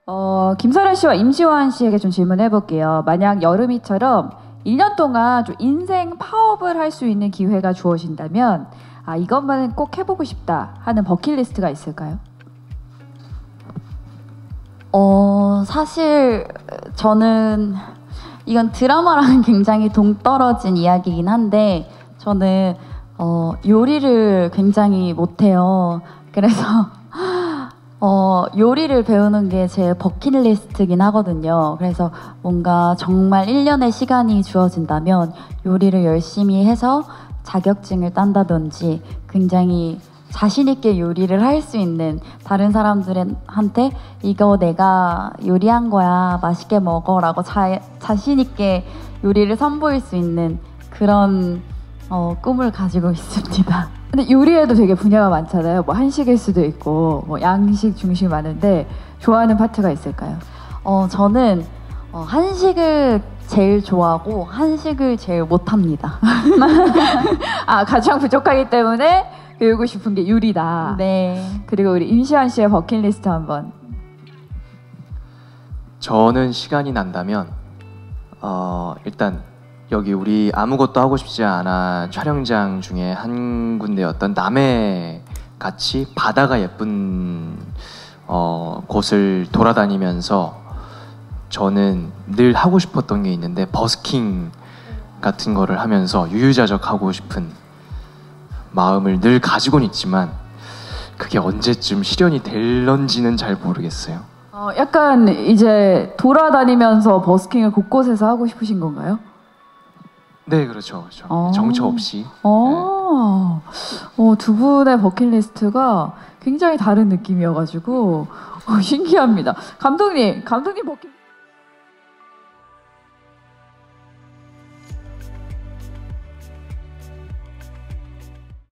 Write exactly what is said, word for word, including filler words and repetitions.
어, 김설아 씨와 임시완 씨에게 좀 질문해 볼게요. 만약 여름이처럼 일 년 동안 좀 인생 파업을 할 수 있는 기회가 주어진다면 아, 이것만은 꼭 해보고 싶다 하는 버킷리스트가 있을까요? 어, 사실 저는 이건 드라마랑 굉장히 동떨어진 이야기이긴 한데 저는 어, 요리를 굉장히 못해요. 그래서 어, 요리를 배우는 게 제 버킷리스트긴 하거든요. 그래서 뭔가 정말 일 년의 시간이 주어진다면 요리를 열심히 해서 자격증을 딴다든지 굉장히 자신 있게 요리를 할 수 있는, 다른 사람들한테 이거 내가 요리한 거야 맛있게 먹어라고 자, 자신 있게 요리를 선보일 수 있는 그런 어, 꿈을 가지고 있습니다. 근데 요리에도 되게 분야가 많잖아요. 뭐 한식일 수도 있고 뭐 양식, 중식 많은데 좋아하는 파트가 있을까요? 어, 저는 어, 한식을 제일 좋아하고 한식을 제일 못합니다. 아, 가장 부족하기 때문에 배우고 싶은 게 요리다. 네. 그리고 우리 임시완 씨의 버킷리스트 한번. 저는 시간이 난다면 어, 일단 여기 우리 아무것도 하고 싶지 않아 촬영장 중에 한 군데였던 남해 같이 바다가 예쁜 어, 곳을 돌아다니면서 저는 늘 하고 싶었던 게 있는데 버스킹 같은 거를 하면서 유유자적 하고 싶은 마음을 늘 가지고는 있지만 그게 언제쯤 실현이 될런지는 잘 모르겠어요. 어, 약간 이제 돌아다니면서 버스킹을 곳곳에서 하고 싶으신 건가요? 네, 그렇죠, 그렇죠. 어. 정처 없이. 어, 네. 어, 두 분의 버킷리스트가 굉장히 다른 느낌이어가지고 어, 신기합니다. 감독님, 감독님 버킷